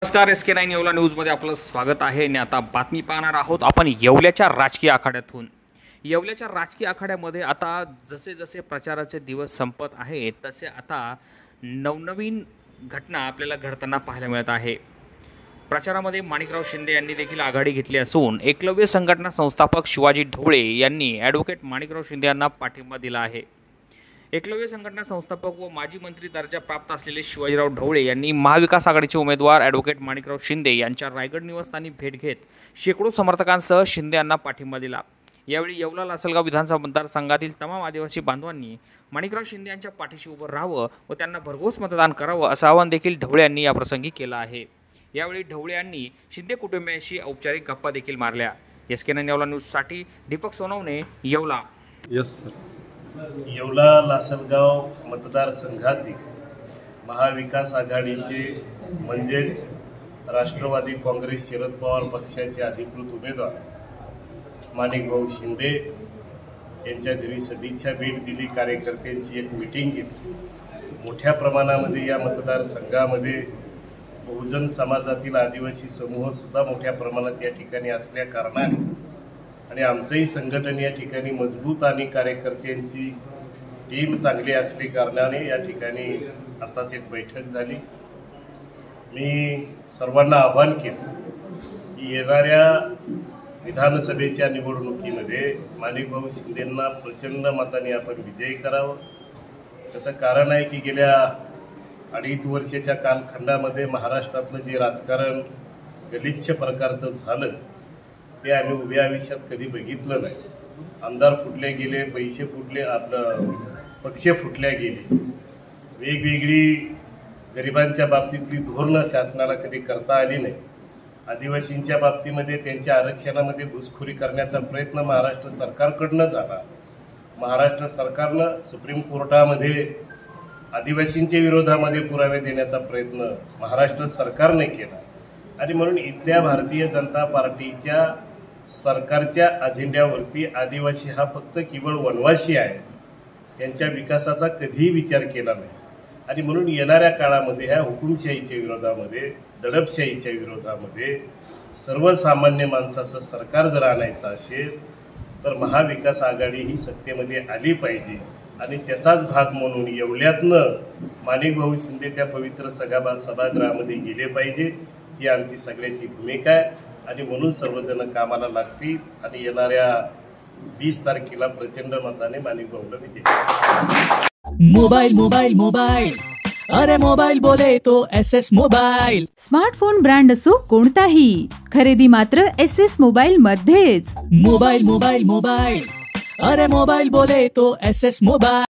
नमस्कार, SK9 येवला न्यूजमध्ये आपलं स्वागत आहे. आणि आता बातमी पाहणार आहोत आपण येवल्याच्या राजकीय आखाड्यातून. येवल्याच्या राजकीय आखाड्यामध्ये आता जसे जसे प्रचाराचे दिवस संपत आहेत तसे आता नवनवीन घटना आपल्याला घडताना पाहायला मिळत आहे. प्रचारामध्ये माणिकराव शिंदे यांनी देखील आघाडी घेतली असून एकलव्य संघटना संस्थापक शिवाजी ढवळे यांनी ॲडव्होकेट माणिकराव शिंदे यांना पाठिंबा दिला आहे. एकलव्य संघटना संस्थापक व माजी मंत्री दर्जा प्राप्त असलेले शिवाजीराव ढवळे यांनी महाविकास आघाडीचे उमेदवार ॲडव्होकेट माणिकराव शिंदे यांच्या रायगड निवासस्थानी भेट घेत शेकडो समर्थकांसह शिंदे यांना पाठिंबा दिला. यावेळी येवला लासलगाव विधानसभा मतदारसंघातील तमाम आदिवासी बांधवांनी माणिकराव शिंदे यांच्या पाठीशी उभं राहावं व त्यांना भरघोस मतदान करावं असं आवाहन देखील ढवळे यांनी याप्रसंगी केलं आहे. यावेळी ढवळे यांनी शिंदे कुटुंबियांशी औपचारिक गप्पा देखील मारल्या. SK9 येवला न्यूजसाठी दीपक सोनवणे, येवला. Yes sir. येवला लासलगाव मतदारसंघातील महाविकास आघाडीचे म्हणजेच राष्ट्रवादी काँग्रेस शरद पवार पक्षाचे अधिकृत उमेदवार माणिकभाऊ शिंदे यांच्या घरी सदिच्छा भेट दिली. कार्यकर्त्यांची एक मीटिंग घेतली. मोठ्या प्रमाणामध्ये या मतदारसंघामध्ये बहुजन समाजातील आदिवासी समूहसुद्धा मोठ्या प्रमाणात या ठिकाणी असल्या कारणाने आणि आमचंही संघटन या ठिकाणी मजबूत आणि कार्यकर्त्यांची टीम चांगली असली कारणाने या ठिकाणी आताच एक बैठक झाली. मी सर्वांना आवाहन केलं की येणाऱ्या विधानसभेच्या निवडणुकीमध्ये माणिकभाऊ शिंदेंना प्रचंड मताने आपण विजयी करावं. त्याचं कारण आहे की गेल्या 2.5 वर्षाच्या कालखंडामध्ये महाराष्ट्रातलं जे राजकारण गलिच्छ प्रकारचं झालं ते आम्ही उभ्या आयुष्यात कधी बघितलं नाही. आमदार फुटले गेले, पैसे फुटले, आपलं पक्ष फुटल्या गेले, वेगवेगळी गरिबांच्या बाबतीतली धोरणं शासनाला कधी करता आली नाही. आदिवासींच्या बाबतीमध्ये त्यांच्या आरक्षणामध्ये घुसखोरी करण्याचा प्रयत्न महाराष्ट्र सरकारकडनं झाला. महाराष्ट्र सरकारनं सुप्रीम कोर्टामध्ये आदिवासींच्या विरोधामध्ये पुरावे देण्याचा प्रयत्न महाराष्ट्र सरकारने केला. आणि म्हणून इथल्या भारतीय जनता पार्टीच्या सरकारच्या अजेंड्यावरती आदिवासी हा फक्त केवळ वनवासी आहे, त्यांच्या विकासाचा कधीही विचार केला नाही. आणि म्हणून येणाऱ्या काळामध्ये ह्या हुकुमशाहीच्या विरोधामध्ये, दडपशाहीच्या विरोधामध्ये सर्वसामान्य माणसाचं सरकार जर आणायचं असेल तर महाविकास आघाडी ही सत्तेमध्ये आली पाहिजे. आणि त्याचाच भाग म्हणून येवल्यातनं माणिकभाऊ शिंदे त्या पवित्र सभागृहामध्ये गेले पाहिजे ही आमची सगळ्याची भूमिका आहे. आणि म्हणून सर्वजण कामाला लागतील आणि येणाऱ्या 20 तारखेला प्रचंड मताने माणिकभाऊला विजय. मोबाइल मोबाइल मोबाइल, अरे मोबाइल बोले तो SS मोबाइल. स्मार्टफोन ब्रँड असो कोणताही, खरेदी मात्र SS मोबाइल मध्येच. मोबाइल मोबाइल मोबाइल, अरे मोबाइल बोले तो SS मोबाइल.